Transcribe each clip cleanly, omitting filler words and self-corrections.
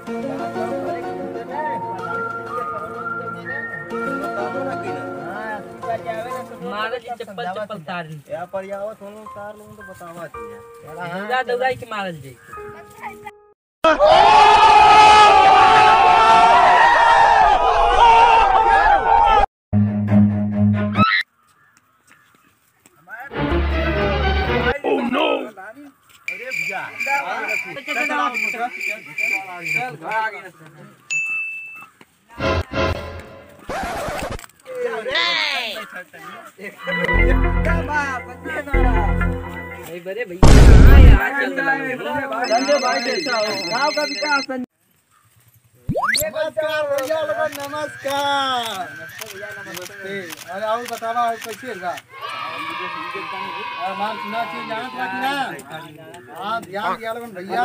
मारा जी चप्पल चप्पल तार या पर यावत होनो तार लोग तो बतावा चाहिए पूरा दौड़ाई के मारल जी ओह नो अरे भैया बड़े भैया यार चल संजय भाई कैसा हो गांव का विकास नमस्कार भैया लोग नमस्कार भैया नमस्ते अरे और बतावा कैसे है मान सुना चीज जानत बाकी ना हां ध्यान दिया लोगन भैया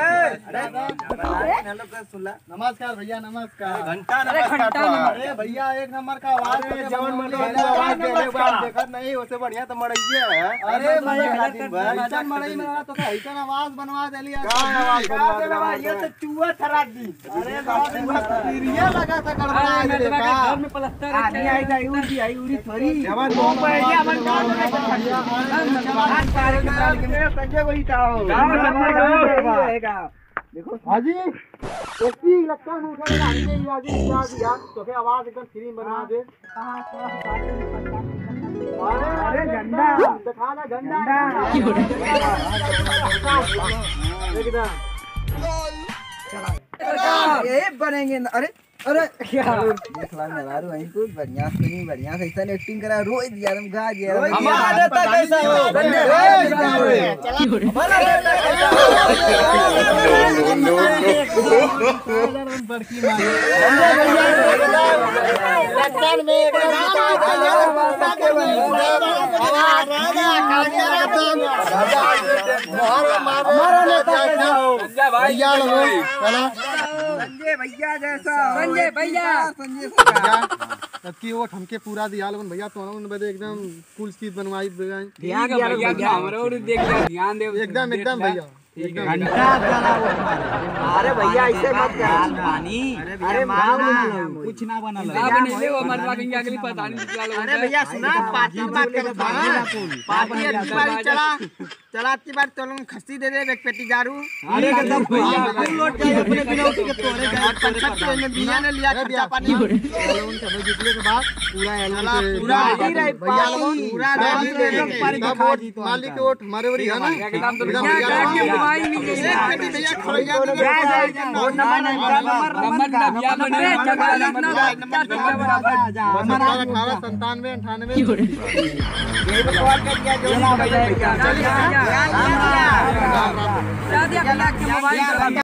नमस्कार भैया नमस्कार घंटा अरे भैया एक नंबर का आवाज जवन देखत नहीं उससे बढ़िया तो मड़इए है अरे ऐसा मड़ई में तो ऐसा आवाज बनवा देली ये तो चूहा थरा दी अरे ये लगा था गड़बड़ा घर में प्लास्टर आदमी आई गई उड़ी थोड़ी जवान बम पे गया अपन काम संजय वही था देखो हाजी एसपी इलेक्शन उठा के हाजी यार तो के आवाज एकदम फ्री बनवा दे अरे झंडा दिखा ना झंडा एकदम ये बनेंगे अरे अरे क्या देखला नवारू वहीं कुछ बढ़िया नहीं बढ़िया कैसा एक्टिंग करा रोज यार हम गा गया हमारा नेता कैसा हो चला हमारा नेता कैसा बड़की मार लक्षण में हमारा नेता कैसा हो भैया लोग चला संजय भैया जैसा संजय भैया सबकी वोट हमके पूरा दिया लोगन भैया तो बदे एकदम कुल चीज बनवाई ध्यान भैया हमरो देख ध्यान दे एकदम एकदम भैया घंटा चला अरे भैया ऐसे मत कर पानी अरे कुछ ना बना बनेले वो मरवा के अगली पता नहीं निकला लोग अरे भैया सुना पार्टी बात कर पार्टी की बारी चला की बार तो लोग खस्सी दे दे एक पेटी दारू अरे एकदम भैया वोट के अपने बिनौती के तोरे पंचायत में बिया ने लिया खर्चा पानी लोगन सब जीतने के बाद पूरा पूरा भैया लोगन पूरा मालिक के वोट हमारे वरी है ना एकदम भाई नहीं भैया खड़िया वोट नंबर भैया बने हमारा 1897 98 ये कॉल कर दिया जो भैया